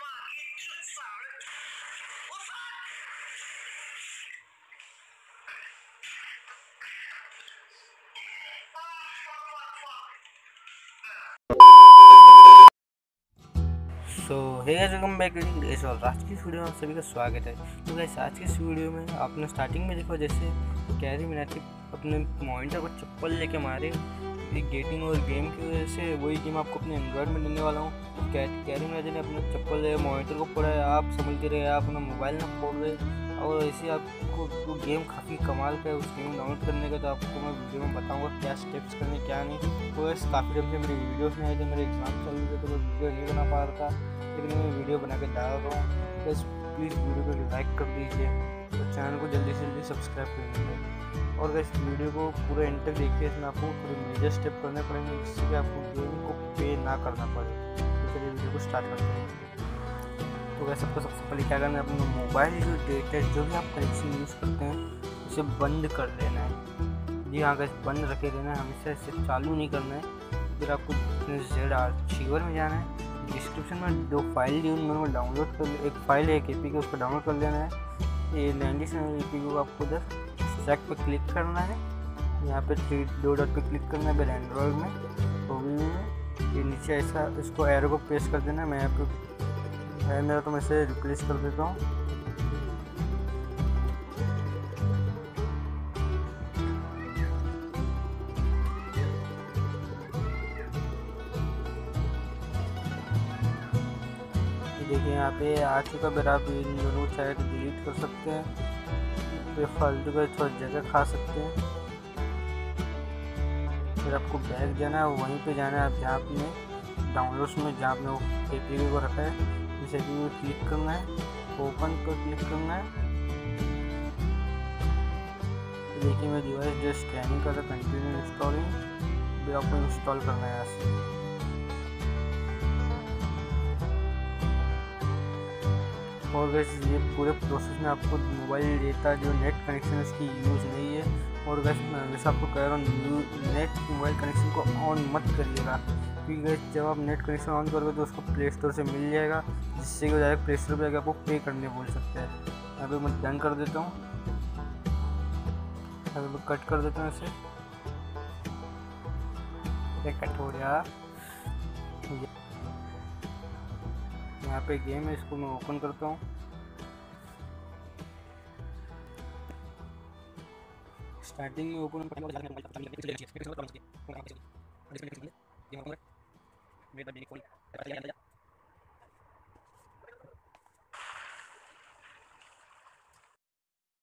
So hey guys, welcome back to days और आज की इस वीडियो में आप सभी का स्वागत है। तो गाइस आज की इस वीडियो में आपने स्टार्टिंग में देखा जैसे कैरी मिनाटी अपने मॉनिटर को चप्पल लेके मारे एक गेटिंग और गेम की वजह से, वही गेम आपको अपने एंड्रॉइड में देने वाला हूँ। तो कैरी मिनाटी ने अपने चप्पल मॉनिटर को फोड़ा है, आप समझते रहे, आप अपना मोबाइल ना फोड़ रहे और ऐसे आपको तो गेम काफ़ी कमाल का है। उस गेम डाउनलोड करने का तो आपको मैं वीडियो में बताऊंगा क्या स्टेप्स करने क्या नहीं। तो बस काफ़ी टाइम से मेरी वीडियोस नहीं आए थे, मेरे एग्जाम चल रहे थे तो मैं वीडियो नहीं बना पा रहा था, लेकिन मैं वीडियो बना के डाल रहा हूँ। बस प्लीज़ वीडियो को लाइक कर दीजिए और चैनल को जल्दी से जल्दी सब्सक्राइब कर दीजिए। और इस वीडियो को पूरे एंड तक देखिए, इसमें आपको थोड़े मेजर स्टेप करने पड़ेंगे जिससे कि आपको गेम को पे ना करना पड़े। तो चलिए वीडियो को स्टार्ट करते हैं। तो वैसे आपको सबसे पहले क्या करना है, अपना मोबाइल जो डेटा जो भी आप कनेक्शन यूज़ करते हैं उसे बंद कर लेना है। जी हाँ गाइस, बंद रखे रहना है, हमेशा इसे चालू नहीं करना है। फिर आपको जेड आर्चीवर में जाना है। डिस्क्रिप्शन में 2 फाइल दी उनको डाउनलोड कर, एक फाइल है एक एपी के, उसको डाउनलोड कर लेना है। ये 97 एपी को आपको उधर चेक पे क्लिक करना है, यहाँ पे 3 डॉट पे क्लिक करना है। फिर एंड्रॉइड में तो में ये नीचे ऐसा इसको एरो को प्रेस कर देना है। मैं यहाँ पे है मेरा तो मैं इसे रिप्लेस कर देता हूँ। देखिए यहाँ पे आ चुका, फिर आप इन दोनों को चाहे तो डिलीट कर सकते हैं, फिर फालतू का थोड़ा जगह खा सकते हैं। फिर आपको बैक जाना है, वहीं पे जाना है आप जहाँ आपने डाउनलोड्स में जहाँ आपने वो एपीके को रखा है, इस एपीके को क्लिक करना है, ओपन पर क्लिक करना है। देखिए मैं डिवाइस जो स्कैनिंग कर रहा है, कंटिन्यू इंस्टॉलिंग, फिर आपको इंस्टॉल करना है यहाँ से। और वैसे ये पूरे प्रोसेस में आपको मोबाइल डेटा जो नेट कनेक्शन है उसकी यूज़ नहीं है। और वैसे मैं हमेशा आपको कह रहा हूँ नेट मोबाइल कनेक्शन को ऑन मत करिएगा, क्योंकि जब आप नेट कनेक्शन ऑन करोगे तो उसको प्ले स्टोर से मिल जाएगा, जिससे कि डायरेक्ट प्ले स्टोर पर आकर आपको पे करने बोल सकते हैं। यहाँ पे मैं डन कर देता हूँ, यहाँ पे मैं कट कर देता हूँ इसे, कट हो गया। यहाँ पे गेम है, इसको मैं ओपन करता हूँ। स्टार्टिंग में ओपन